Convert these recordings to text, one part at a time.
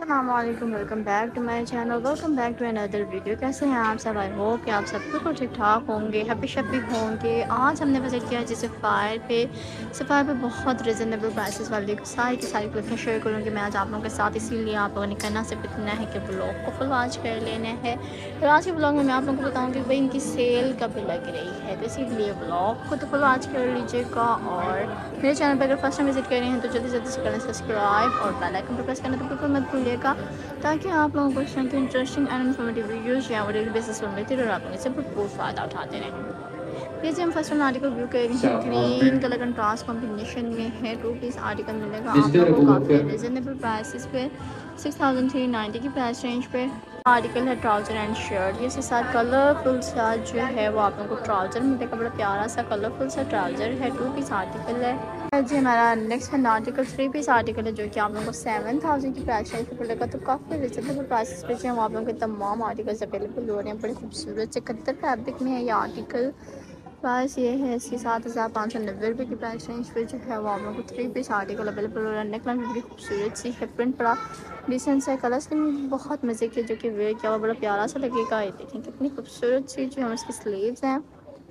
अस्सलामुअलैकुम, welcome back to my channel, welcome back to another video. कैसे हैं आप सब? आई होप कि आप सब बिल्कुल ठीक ठाक होंगे, हैप्पी शप्पी होंगे। आज हमने विज़िट किया है सफ़ायर पे बहुत रिजनेबल प्राइसेस वाली सारी की सारी कलेक्शन शेयर करूँगी मैं आज आप लोगों के साथ। इसीलिए आप लोगों ने करना सिर्फ इतना है कि ब्लॉग को फुल वॉच कर लेना है। और आज के ब्लॉग में मैं आप लोगों को बताऊँगी भाई इनकी सेल कब लग रही है, तो इसीलिए ब्लॉग को तो फुल वॉच कर लीजिएगा। और मेरे चैनल पर अगर फर्स्ट टाइम विजिट कर रहे हैं तो जल्दी जल्दी से करें सब्सक्राइब और बेल आइकन पर प्रेस करना तो बिल्कुल मत भूलिएगा, ताकि आप लोगों को इस तरह की इंटरेस्टिंग एंड इन्फॉर्मेटिव वीडियोज़ या डेली बेसिस पर मिलती रहे और आप लोगों से भरपूर फ़ायदा उठाते रहें। ये जी हम फर्स्ट वन आर्टिकल व्यू कर रहे हैं, ग्रीन कलर कंट्रास्ट कॉम्बिनेशन में है। 2 पीस आर्टिकल मिलेगा आप लोगों को काफ़ी रिजनेबल प्राइसेस पे, 6390 की प्राइस रेंज पे। आर्टिकल है ट्राउज़र एंड शर्ट, ये साथ कलरफुल सा जो है वो आप लोगों को ट्राउज़र मिलेगा। बड़ा प्यारा सा कलरफुल सा ट्राउज़र है। 2 पीस आर्टिकल है जी। हमारा नेक्स्ट है आर्टिकल 3 पीस आर्टिकल है, जो कि आप लोगों को 7000 की प्राइस रेंज पे मिलेगा। तो काफ़ी रिजनेबल प्राइसेस पे जो है आप लोगों के तमाम आर्टिकल्स अवेलेबल हो रहे हैं। बड़े खूबसूरत से कत्तर फैब्रिक में है ये आर्टिकल। प्राइस ये है इसकी 7590 रुपये की प्राइस रेंज पे जो है वो आप लोगों को 3 पीस आर्टिकल अवेलेबल हो रहा है। नेकलाइन भी बड़ी खूबसूरत सी है, प्रिंट बड़ा डिसेंट सा, कलर स्कीम बहुत मज़े की जो कि वेयर किया हुआ बड़ा प्यारा सा लगेगा। ये देखें कितनी खूबसूरत सी जो है इसकी स्लीव्स हैं।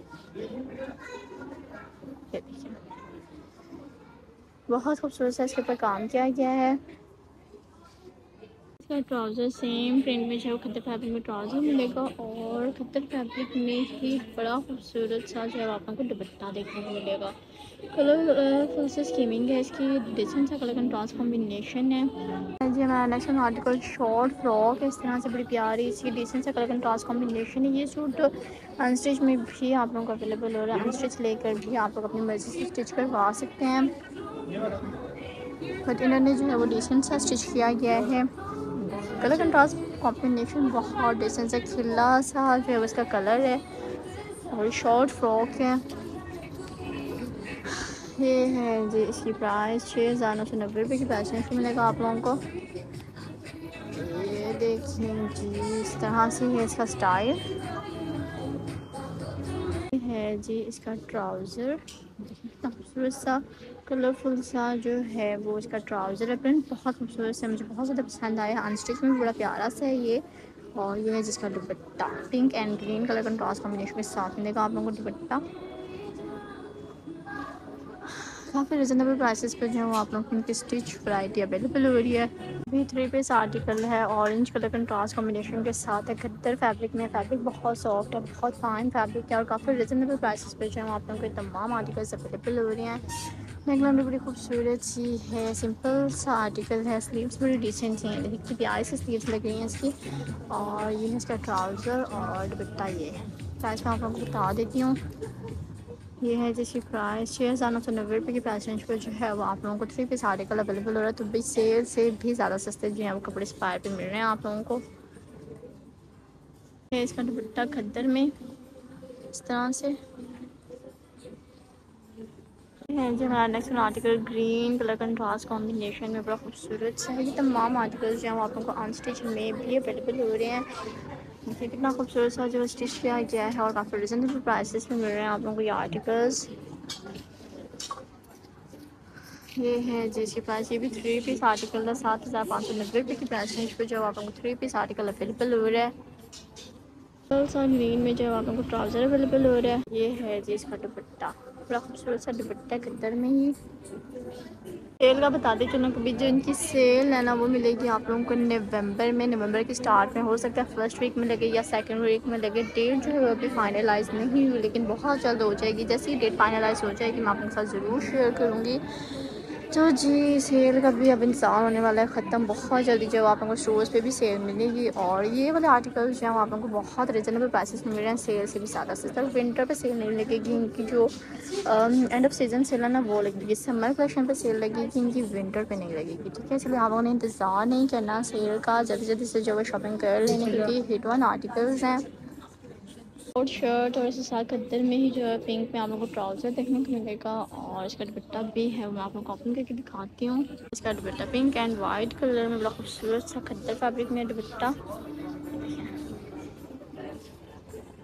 ये देखिए बहुत खूबसूरत सा इसके ऊपर काम किया गया है। इसका ट्राउज़र सेम प्रिंट में जो है वो खद्दर फैब्रिक में ट्राउज़र मिलेगा और खद्दर फैब्रिक में ही बड़ा खूबसूरत सा जो है आपको दुपट्टा देखने को मिलेगा। कलर फुल से स्कीमिंग है इसकी, डिसेंट सा कलर कंट्रास्ट कॉम्बिनेशन है जी। हमारा नेक्स्ट आर्टिकल शॉर्ट फ्रॉक है, इस तरह से बड़ी प्यारी सी डिसेंट सा कलर कंट्रास्ट कॉम्बिनेशन है। ये सूट अनस्टिच में भी आप लोगों को अवेलेबल हो रहा है। अनस्टिच लेकर भी आप लोग अपनी मर्ज़ी से स्टिच करवा सकते हैं, बट इन्होंने जो है वो डिसेंट सा स्टिच किया गया है। कलर कंट्रास्ट कॉम्बिनेशन बहुत डिसेंट सा खिला सा जो है उसका कलर है और शॉर्ट फ्रॉक है। ये है जी इसकी प्राइस 6990 रुपये की प्राइस रेंज मिलेगा आप लोगों को। ये देखिए जी इस तरह से है इसका स्टाइल है जी। इसका ट्राउज़र कितना खूबसूरत सा कलरफुल सा जो है वो इसका ट्राउज़र है। प्रिंट बहुत खूबसूरत से मुझे बहुत ज़्यादा पसंद आया। अनस्टिच में बड़ा प्यारा सा है ये। और ये है जिसका dupatta pink and green colour contrast combination के साथ मिलेगा आप लोगों को दुपट्टा। काफ़ी रिजनेबल प्राइसेस पे जो है वो आप लोगों की स्टिच वैरायटी अवेलेबल हो रही है। भी 3 पीस आर्टिकल है, ऑरेंज कलर कंट्रास्ट कॉम्बिनेशन के साथ है। खद्दर फैब्रिक में, फैब्रिक बहुत सॉफ्ट है, बहुत फाइन फैब्रिक है और काफ़ी रिजनेबल प्राइसेस पे जो है आप लोगों के तमाम आर्टिकल्स अवेलेबल हो रहे हैं। नेकलाइन भी बड़ी खूबसूरत सी है, सिंपल सा आर्टिकल है। स्लीव्स बड़ी डिसेंट सी हैं, देखिए कितनी प्यारी सी स्लीव्स लग रही हैं इसकी। और ये है इसका ट्राउज़र और दुपट्टा। ये है प्राइस मैं आप लोगों को बता देती हूँ। ये है जिसकी प्राइस 6990 रुपये की प्राइस रेंज पर जो है वो आप लोगों को 3 पीस आर्टिकल अवेलेबल हो रहा है। तो भी सेल से भी ज़्यादा सस्ते जो हैं वो कपड़े सफ़ायर पे मिल रहे हैं आप लोगों को। है इसका दुपट्टा खद्दर में इस तरह से है जो हमारा next article green colour contrast combination में बड़ा खूबसूरत सा है। ये तमाम आर्टिकल्स जो हैं वो आप लोगों को अनस्टिच में भी अवेलेबल हो रहे हैं। देखिए कितना खूबसूरत सा जो स्टिच किया गया है और काफ़ी रिजनेबल प्राइसेस में मिल रहे हैं आप लोगों को ये आर्टिकल्स। ये है जिसकी प्राइस ये भी 3 पीस आर्टिकल है। 7590 रुपये की प्राइस रेंज पे जो आप लोगों को 3 पीस आर्टिकल अवेलेबल हो रहा है। और ग्रीन में जो आप लोगों को ट्राउज़र अवेलेबल हो रहा है। ये है जी इसका दुपट्टा, बड़ा खूबसूरत सा दुपट्टा कलर में ही। सेल का बता दें चलो, कभी जो इनकी सेल है ना वो मिलेगी आप लोगों को नवंबर के स्टार्ट में, हो सकता है फर्स्ट वीक में लगे या सेकंड वीक में लगे। डेट जो है वो अभी फाइनलाइज नहीं हुई, लेकिन बहुत जल्द हो जाएगी। जैसे ही डेट फाइनलाइज हो जाएगी मैं आपके साथ ज़रूर शेयर करूँगी। तो जी सेल का भी अब इंतज़ार होने वाला है ख़त्म। बहुत जल्दी जो आप लोगों को स्टोर्स पे भी सेल मिलेगी और ये वाले आर्टिकल्स जो हैं आप लोगों को बहुत रिजनेबल प्राइसेस में मिल रहे हैं, सेल से भी ज़्यादा सस्ता। विंटर पे सेल नहीं लगेगी इनकी, जो एंड ऑफ सीजन सेल है ना वो लगेगी। समर कलेक्शन पे सेल लगेगी इनकी, विंटर पे नहीं लगेगी। ठीक है, इसलिए आप लोगों ने इंतज़ार नहीं करना सेल का, जल्दी जल्दी से जो है शॉपिंग कर लेंगे क्योंकि हिट वन आर्टिकल्स हैं। और शर्ट और इसके साथ खद्दर में ही जो है पिंक में आप लोगों को ट्राउज़र देखने को मिलेगा और इसका दुपट्टा भी है, मैं आप लोगों को ओपन करके दिखाती हूँ। इसका dupatta pink and white colour में बड़ा खूबसूरत सा खद्दर फैब्रिक में दुपट्टा।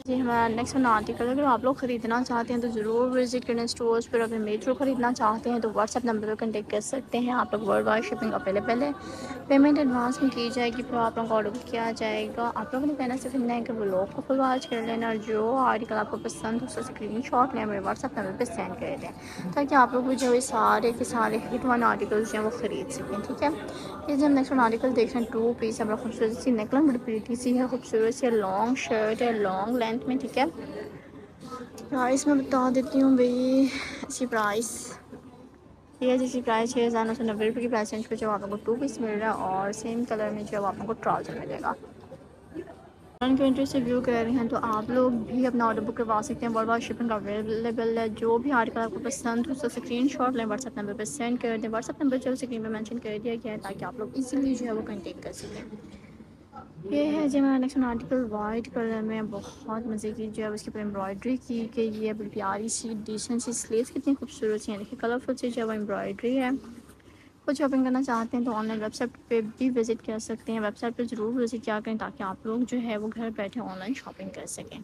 जी हमारा नेक्स्ट वन आर्टिकल, अगर आप लोग ख़रीदना चाहते हैं तो ज़रूर विजिट करें स्टोर्स पर। अगर मेट्रो ख़रीदना चाहते हैं तो व्हाट्सएप नंबर पर कॉन्टेक्ट कर सकते हैं। आप लोग वर्ल्ड वाइड शिपिंग अवेलेबल है। पेमेंट एडवांस में की जाएगी, फिर आप लोगों को ऑर्डर किया जाएगा। आप लोगों ने कहना सिर्फ इतना है कि वो लोग को फुल वॉच कर लेना, और जो आर्टिकल आपको पसंद हो उसका स्क्रीनशॉट लें, मेरे व्हाट्सएप नंबर पर सेंड कर दें, ताकि आप लोग जो है सारे के सारे हिट वन आर्टिकल्स जो हैं वो ख़रीद सकें। ठीक है, ये जो हम नेक्स्ट वन आर्टिकल देख रहे हैं, टू पीस है, बड़ा खूबसूरत सी नेकलाइन, बड़ी प्रीटी सी है, खूबसूरत सी लॉन्ग शर्ट है, लॉन्ग लेंथ में। ठीक है, प्राइस मैं बता देती हूँ भाई। इसकी प्राइस ये जिसकी प्राइस 6,990 रुपये की प्राइस रेंज पे जो आप लोगों को टू पीस मिल रहा है, और सेम कलर में जो आप लोगों को ट्राउज़र मिलेगा। के इंटरेस्ट से व्यू कर रहे हैं तो आप लोग भी अपना ऑर्डर बुक करवा सकते हैं। वर्ल्ड वाइड शिपिंग अवेलेबल है। जो भी आर्टिकल आपको पसंद हो उसका स्क्रीनशॉट लें, व्हाट्सएप नंबर पर सेंड कर दें। व्हाट्सएप नंबर जो स्क्रीन पे मेंशन कर दिया गया है, ताकि आप लोग इजीली जो है वो कॉन्टेक्ट कर सकें। ये है जी हमारा नेक्स्ट आर्टिकल, वाइट कलर में, बहुत मज़े की जो है उसके ऊपर एम्ब्रॉयडरी की गई है, बड़ी प्यारी सी डिसेंट सी स्लीव्स कितनी खूबसूरत सी हैं, देखिए कलरफुल सी जो है एम्ब्रॉयडरी है। कुछ शॉपिंग करना चाहते हैं तो ऑनलाइन वेबसाइट पे भी विज़िट कर सकते हैं। वेबसाइट पे ज़रूर विज़िट किया करें, ताकि आप लोग जो है वो घर बैठे ऑनलाइन शॉपिंग कर सकें।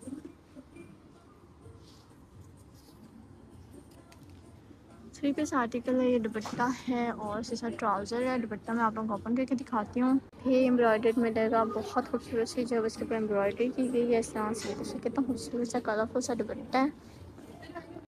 थ्री पीस आर्टिकल है, ये दुपट्टा है और इसके साथ ट्राउज़र है। दुपट्टा मैं आप लोगों को ओपन करके दिखाती हूँ। ये एम्ब्रॉयडर्ड मिलेगा, बहुत खूबसूरत सी जो है इसके ऊपर एम्ब्रॉयडरी की गई है इस तरह से। देखिए कितना खूबसूरत सा कलरफुल सा दुपट्टा है।